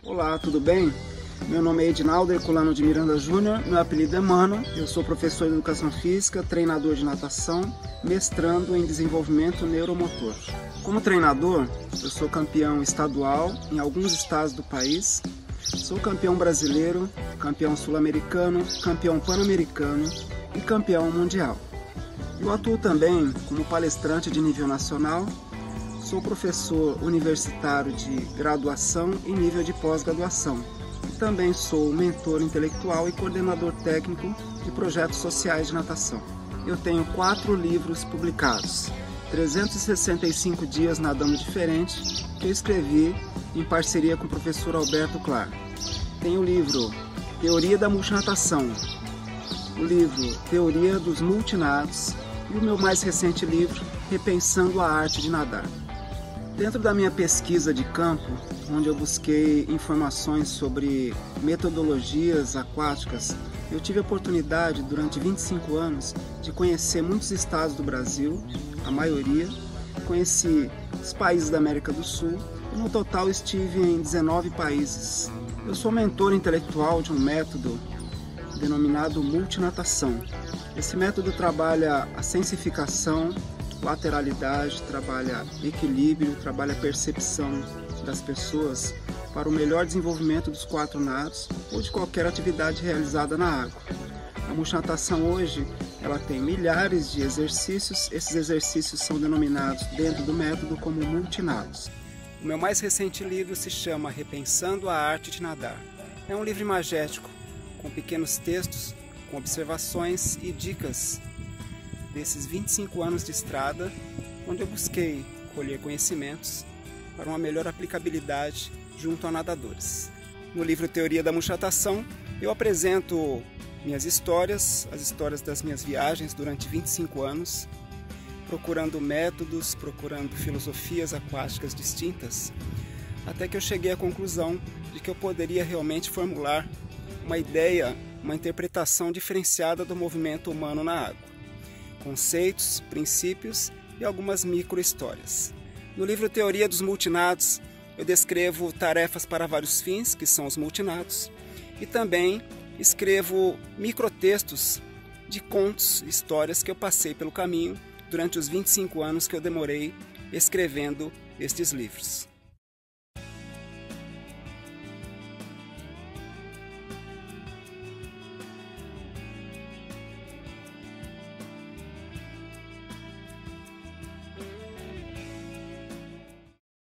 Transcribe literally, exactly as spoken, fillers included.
Olá, tudo bem? Meu nome é Edinaldo Herculano de Miranda Júnior, meu apelido é Mano, eu sou professor de Educação Física, treinador de natação, mestrando em Desenvolvimento Neuromotor. Como treinador, eu sou campeão estadual em alguns estados do país, sou campeão brasileiro, campeão sul-americano, campeão pan-americano e campeão mundial. Eu atuo também como palestrante de nível nacional. Sou professor universitário de graduação e nível de pós-graduação. Também sou mentor intelectual e coordenador técnico de projetos sociais de natação. Eu tenho quatro livros publicados. trezentos e sessenta e cinco dias nadando diferente, que eu escrevi em parceria com o professor Alberto Clar. Tenho o livro Teoria da Multinatação, o livro Teoria dos Multinados e o meu mais recente livro, Repensando a Arte de Nadar. Dentro da minha pesquisa de campo, onde eu busquei informações sobre metodologias aquáticas, eu tive a oportunidade, durante vinte e cinco anos, de conhecer muitos estados do Brasil, a maioria. Conheci os países da América do Sul e no total estive em dezenove países. Eu sou mentor intelectual de um método denominado multinatação. Esse método trabalha a sensificação, lateralidade, trabalha equilíbrio, trabalha percepção das pessoas para o melhor desenvolvimento dos quatro nados ou de qualquer atividade realizada na água. A multinatação hoje ela tem milhares de exercícios, esses exercícios são denominados dentro do método como multinados. O meu mais recente livro se chama Repensando a Arte de Nadar. É um livro imagético, com pequenos textos, com observações e dicas desses vinte e cinco anos de estrada, onde eu busquei colher conhecimentos para uma melhor aplicabilidade junto a nadadores. No livro Teoria da Multinatação, eu apresento minhas histórias, as histórias das minhas viagens durante vinte e cinco anos, procurando métodos, procurando filosofias aquáticas distintas, até que eu cheguei à conclusão de que eu poderia realmente formular uma ideia, uma interpretação diferenciada do movimento humano na água. Conceitos, princípios e algumas micro-histórias. No livro Teoria dos Multinados, eu descrevo tarefas para vários fins, que são os multinados, e também escrevo microtextos de contos, histórias que eu passei pelo caminho durante os vinte e cinco anos que eu demorei escrevendo estes livros.